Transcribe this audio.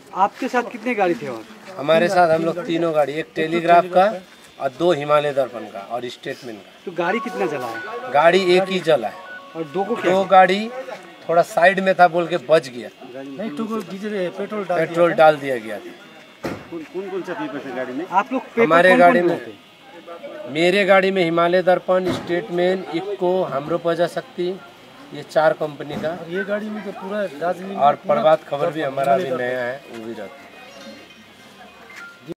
आपके साथ कितने गाड़ी थे और? हमारे साथ हम लोग तीनों गाड़ी, एक टेलीग्राफ का और 2 हिमालय दर्पण का और स्टेटमेंट का। तो गाड़ी कितना जला है? गाड़ी एक ही जला है और दो को क्या? 2 गाड़ी थोड़ा साइड में था बोल के बच गया, नहीं तो पेट्रोल डाल दिया गया था। कौन सा पीपल है गाड़ी में? आप लोग पेपर हमारे कौन गाड़ी कौन में थे? मेरे गाड़ी में हिमालय दर्पण, स्टेटमेंट, इक्को, हमरो प्रजाशक्ति, ये 4 कंपनी का। ये गाड़ी में तो पूरा दार्जिलिंग और प्रभात खबर भी हमारा अभी नया है, वो भी रहता है।